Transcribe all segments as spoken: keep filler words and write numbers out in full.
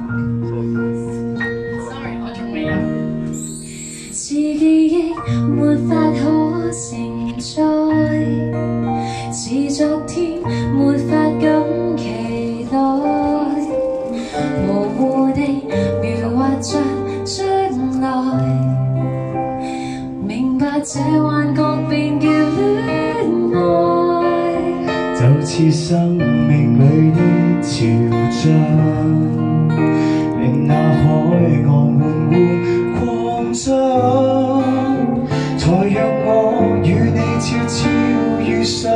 Sorry， 我仲未有。 是記憶沒法可承載，是昨天沒法敢期待，模糊地描畫着將來，明白這幻覺便叫戀愛， 就似生命裏的潮漲，令那海岸緩緩擴張，才讓我與你悄悄遇上，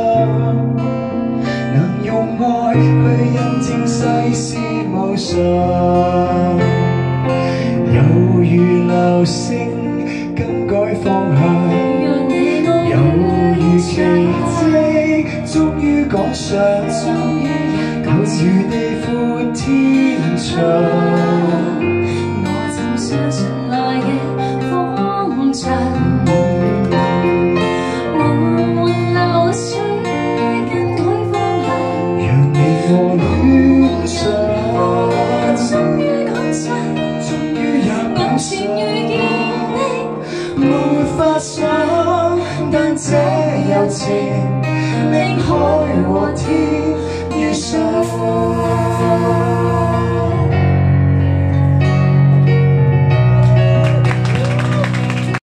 能用愛去印證世事無常，猶如流星更改方向，猶如奇蹟終於趕上，猶如地闊天長。 我怎相信來日方長，緩緩流水更改方向， 讓你我戀上， 終於趕上， 終於也趕眼前遇見你， 沒法想，但這柔情令可